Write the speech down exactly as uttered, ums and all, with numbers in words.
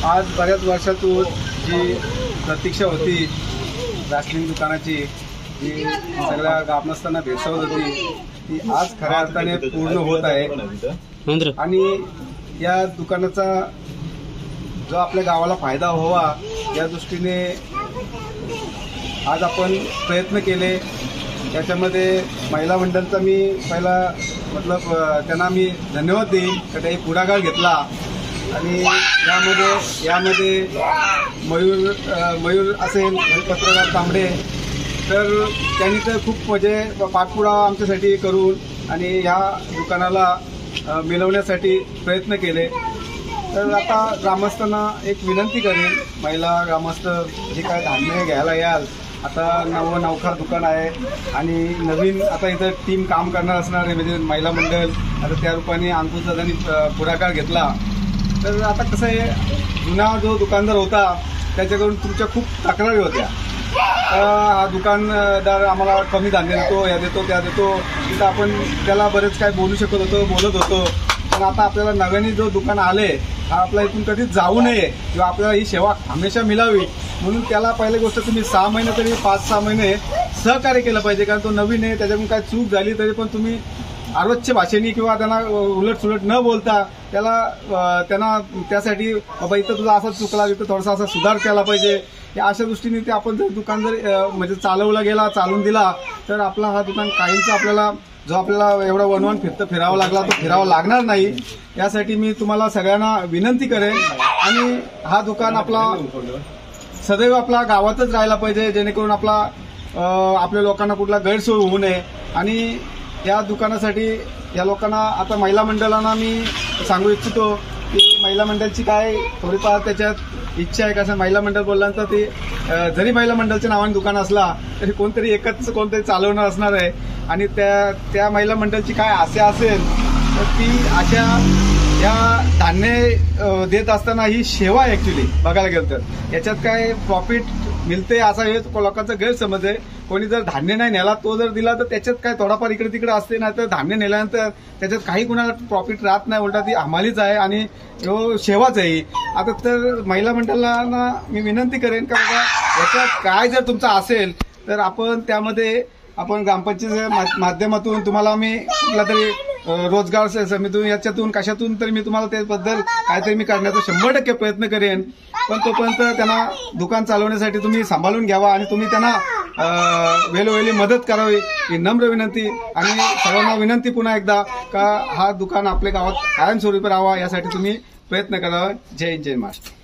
आज बऱ्याच वर्षातून जी प्रतीक्षा होती राशनिंग दुकानाची, जी सगळ्या गावनस्थांना भेसवत होती, ती आज खऱ्या अर्थाने पूर्ण होत आहे। आणि या दुकानाचा जो आपल्या गावाला फायदा व्हावा या दृष्टीने आज आपण प्रयत्न केले। याच्यामध्ये महिला मंडळाचा मी पहिला मतलब त्यांना मी धन्यवाद देईन की त्यांनी पुढाकार घेतला। आणि यामध्ये यामध्ये मयूर मयूर असेल, पत्रकार तांबडे, तर त्यांनी तर खूप म्हणजे पाठपुरावा आमच्यासाठी करून आणि ह्या दुकानाला मिळवण्यासाठी प्रयत्न केले। तर आता ग्रामस्थांना एक विनंती करेन, महिला ग्रामस्थ जे काय धान्य घ्यायला याल, आता नवं नवखार दुकान आहे आणि नवीन आता इथं टीम काम करणार असणार आहे, म्हणजे महिला मंडळ आता त्या रूपाने अंकुश दादांनी पुढाकार घेतला। तर आता कसं आहे, जुना जो दुकानदार होता त्याच्याकडून तुमच्या खूप तक्रारी होत्या, हा दुकानदार आम्हाला कमी धान्य देतो, या देतो त्या देतो, तिथं आपण त्याला बरेच काय बोलू शकत होतो, बोलत होतो। पण आता आपल्याला नव्याने जो दुकान आले, हा आपला इथून कधीच जाऊ नये किंवा आपल्याला ही सेवा हमेशा मिळावी, म्हणून त्याला पहिली गोष्ट तुम्ही सहा महिने तरी पाच सहा महिने सहकार्य केलं पाहिजे। कारण तो नवीन आहे, त्याच्याकडून काय चूक झाली तरी पण तुम्ही आरोग्य भाषेने किंवा त्यांना उलट सुलट न बोलता त्याला त्यांना त्यासाठी बाबा इथं तुझा असा चुकला, इथं थोडासा असा सुधार केला पाहिजे, या अशा दृष्टीने ते आपण जर दुकान जर म्हणजे चालवला गेला, चालून दिला, तर आपला हा दुकान काहींचा आपल्याला जो आपल्याला एवढा वनवन फिरतं फिरावा लागला तो फिरावा लागणार नाही। यासाठी मी तुम्हाला सगळ्यांना विनंती करेन। आणि हा दुकान आपला सदैव आपला गावातच राहायला पाहिजे, जेणेकरून आपला आपल्या लोकांना कुठला गैरसोय होऊ नये। आणि या दुकानासाठी या लोकांना आता महिला मंडळांना मी सांगू इच्छितो की महिला मंडळाची काय थोडीफार त्याच्यात इच्छा आहे, कसं महिला मंडळ बोलल्यानंतर ती जरी महिला मंडळाच्या नावाने दुकान असला तरी कोणतरी एकच कोणतरी चालवणार असणार आहे। आणि त्या त्या महिला मंडळाची काय आशा असेल तर ती आशा या धान्य देत असताना ही सेवा आहे ऍक्च्युली बघायला गेलं तर। याच्यात काय प्रॉफिट मिळते असा हे लोकांचा गैरसमज आहे। कोणी जर धान्य नाही नेला, तो जर दिला तर त्याच्यात काय थोडाफार इकडे तिकडे असते, नाही तर धान्य नेल्यानंतर त्याच्यात काही कुणाला प्रॉफिट राहत नाही, उलटा ती हमालीच आहे आणि सेवाच आहे। आता तर महिला मंडळांना मी विनंती करेन का बाबा याच्यात काय जर तुमचं असेल तर आपण त्यामध्ये आपण ग्रामपंचायत माध्यमातून तुम्हाला मी कुठला तरी रोजगार समितीतून याच्यातून कशातून तरी मी तुम्हाला त्याबद्दल काहीतरी मी करण्याचा शंभर टक्के प्रयत्न करेन। पण तोपर्यंत त्यांना दुकान चालवण्यासाठी तुम्ही सांभाळून घ्यावा आणि तुम्ही त्यांना वेळोवेळी मदत करावी ही नम्र विनंती। आणि सर्वांना विनंती पुन्हा एकदा का हा दुकान आपल्या गावात कायमस्वरूपी राहावा यासाठी तुम्ही प्रयत्न करावा। जय हिंद, जय महाराष्ट्र।